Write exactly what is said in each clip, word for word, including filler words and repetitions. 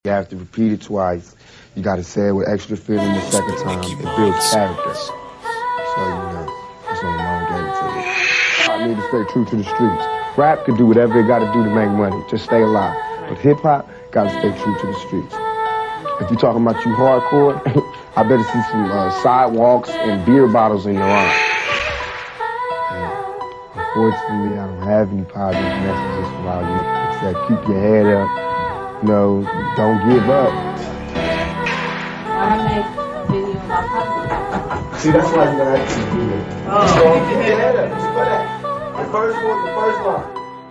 You have to repeat it twice. You got to say it with extra feeling the second time. It builds character. So, you know, that's what my mom gave it to me. I need to stay true to the streets. Rap can do whatever it got to do to make money. Just stay alive. But hip-hop got to stay true to the streets. If you're talking about you hardcore, I better see some uh, sidewalks and beer bottles in your arm. And unfortunately, I don't have any positive messages for all you. Except keep your head up. No, don't give up. I make videos about positive. See, that's why you gotta actually do it. Oh. So keep your head up. Just put that. The first one, the first line.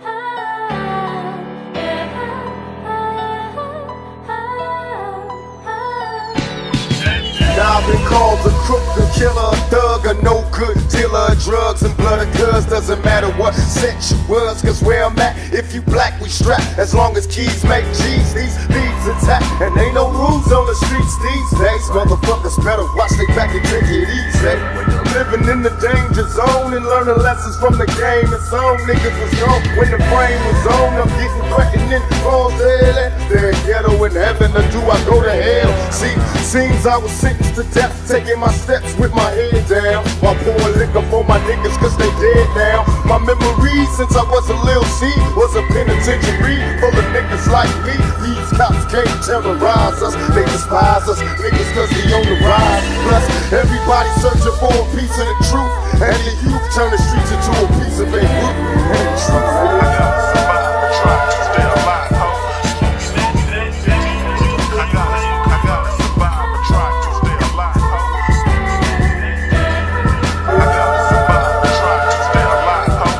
I've been called a crook, a killer, a thug, a no good dealer of drugs and blood of cuz. Doesn't matter what set you was, cause where I'm at, if you black, we strap. As long as keys make G's, these beats attack. And ain't no rules on the streets these days. Motherfuckers better watch they back and take it easy. Living in the danger zone and learning lessons from the game. It's on, niggas was gone when the brain was on. I'm getting cracking in calls daily. They're ghetto in heaven, or do I go to hell? See, seems I was sentenced to death, taking my steps with my head down, while pouring liquor for my niggas cause they dead now. My memories since I was a little C was a penitentiary full of niggas like me. These cops can't terrorize us, they despise us, niggas cause we on the rise. Plus, everybody searching for a piece of the truth, and the youth turn the streets into a piece of a group. And the truth, I gotta survive, try to stay alive, ho. I gotta, I gotta survive, but try to stay alive, ho. I gotta survive, but try to stay alive, ho.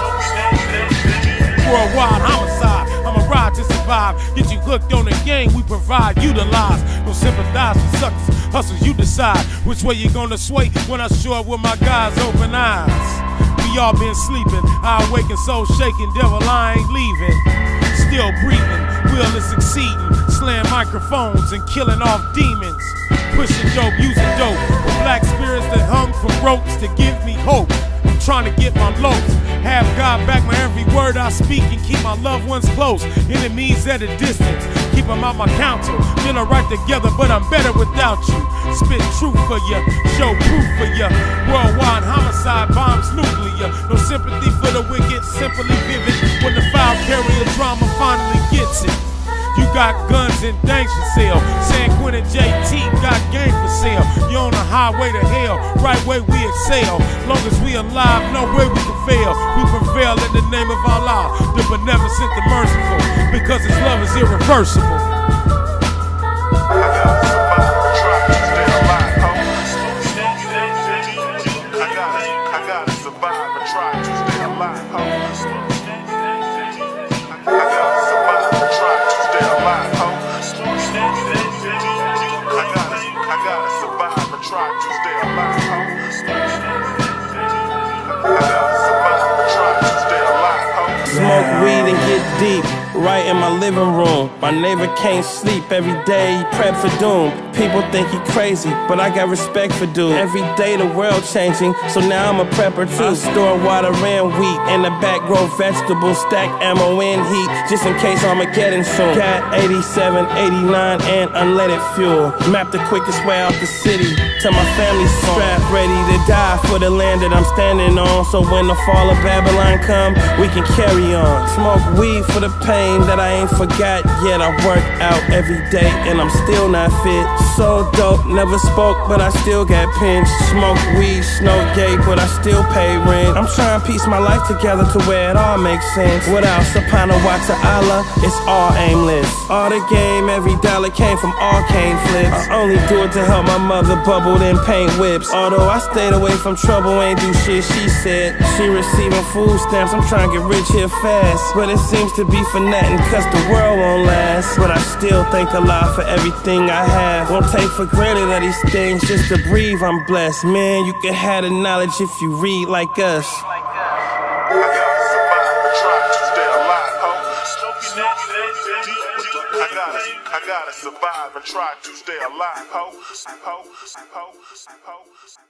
Worldwide homicide, I'ma ride to survive. Get you hooked on the game, we provide, utilize. Don't sympathize with suckers, hustles, you decide which way you gonna sway when I show up with my guys' open eyes. We all been sleeping, I awaken, soul shaking, devil I ain't leaving. Still breathing, will is succeeding, slaying microphones and killing off demons. Pushing dope, using dope, with black spirits that hung from ropes to give me hope. I'm trying to get my lows, have God back my every word I speak and keep my loved ones close, enemies at a distance, keep them out my counsel, feeling right together but I'm better without you. Spit truth for ya, show proof for ya, worldwide homicide bombs nuclear, no sympathy for the wicked, simply vivid, when the foul carrier drama finally gets it. You got guns in danger cell, San Quentin J T got game for sale. You're on the highway to hell, right way we excel. Long as we alive, no way we can fail. We prevail in the name of Allah, the beneficent, the merciful, because His love is irreversible. I gotta survive, try to stay alive, ho. I gotta, I gotta survive and try to stay alive, ho. I gotta survive and try to stay alive, ho. I gotta, I gotta survive and try to stay alive, ho. I gotta survive and try to stay alive, ho. Smoke weed and get deep, right in my living room. My neighbor can't sleep, every day he prep for doom. People think he crazy, but I got respect for dude. Every day the world changing, so now I'm a prepper too. I store water and wheat, in the back grow vegetables, stack ammo in heat, just in case Armageddon soon. Got eighty-seven, eighty-nine and unleaded fuel. Map the quickest way out the city to my family's strapped, ready to die for the land that I'm standing on. So when the fall of Babylon come, we can carry on. Smoke weed for the pain that I ain't forgot yet. I work out every day and I'm still not fit. So dope, never spoke, but I still got pinched. Smoke weed, snow gay, but I still pay rent. I'm trying to piece my life together to where it all makes sense. Without Subhana wa ta'ala, it's all aimless. All the game, every dollar came from arcane flips. I only do it to help my mother bubble, then paint whips. Although I stayed away from trouble, ain't do shit, she said. She receiving food stamps, I'm trying to get rich here fast. But it seems to be for nothing, cause the world won't last. But I still thank Allah for everything I have. Won't take for granted of these things, just to breathe I'm blessed. Man, you can have the knowledge if you read like us. I gotta survive and try to stay alive, ho. I gotta, I gotta survive and try to stay alive, ho. Ho, ho, ho.